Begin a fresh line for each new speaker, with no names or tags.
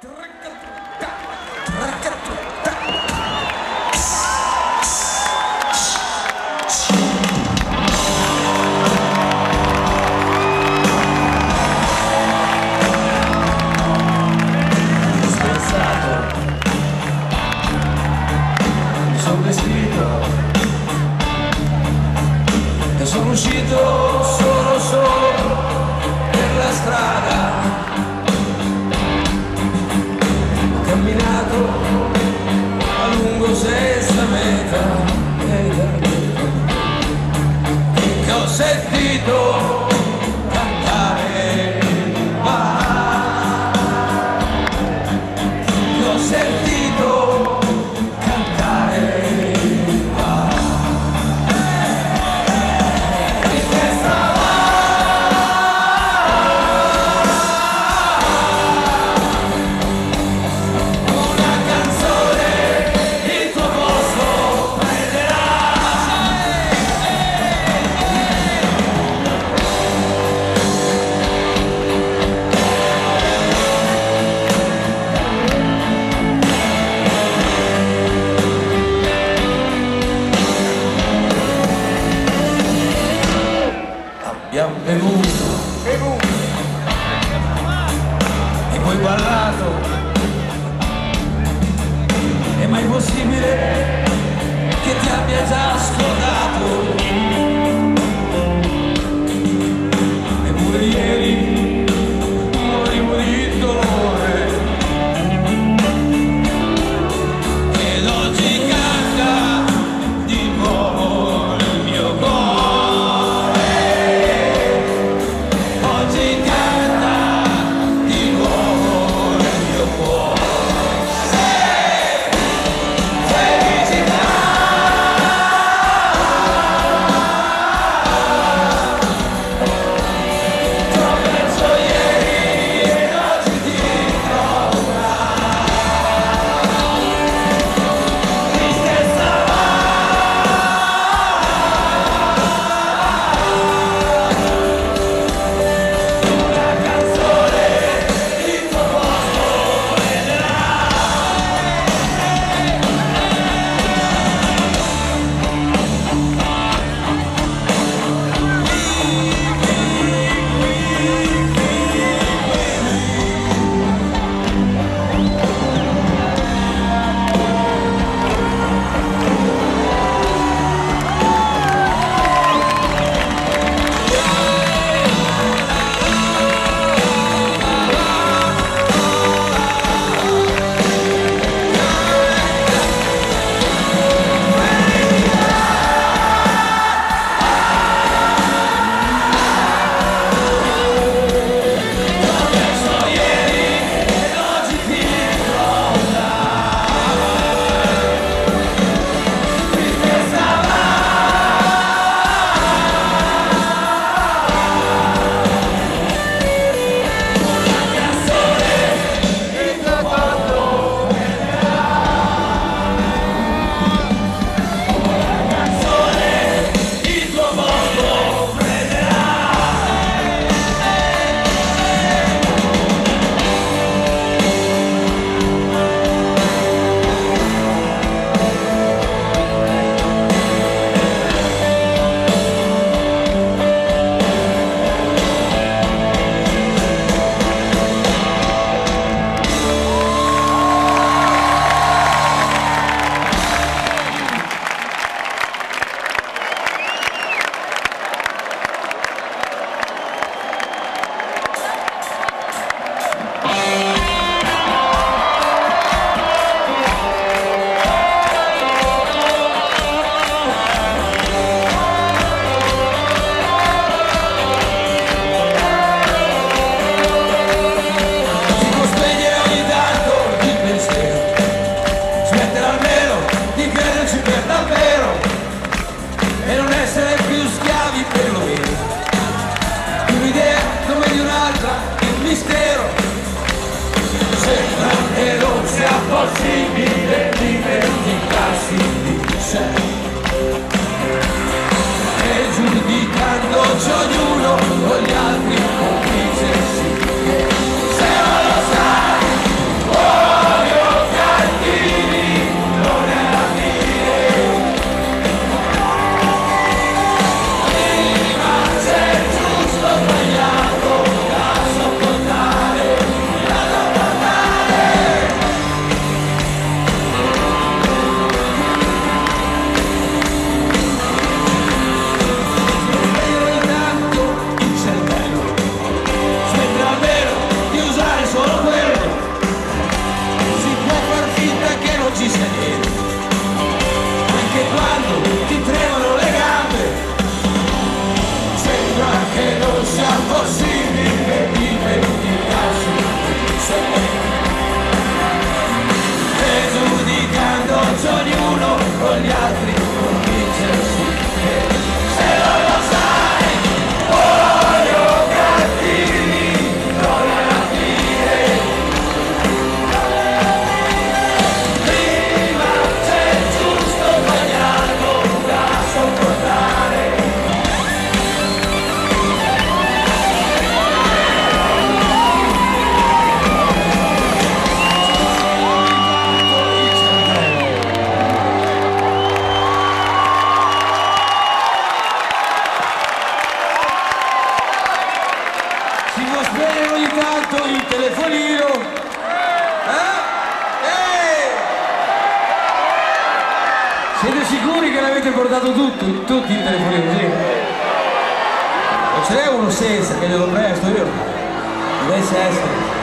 Sono uscito solo per la strada, ho camminato a lungo senza meta che ho sentito cantare il bar, che ho sentito cantare il bar. Abbiamo bevuto e poi parlato, è mai possibile che ti abbia già scordato? Eppure ieri morivo di dolore ed oggi canta di nuovo il mio cuore. Possibile dimenticarsi di sé e giudicandoci ognuno con gli altri complice sì. Se non lo sai bene ogni tanto il telefonino. Siete sicuri che l'avete portato tutti il telefonino? Sì. Non ce n'è uno senza che glielo presto io. Dovesse essere.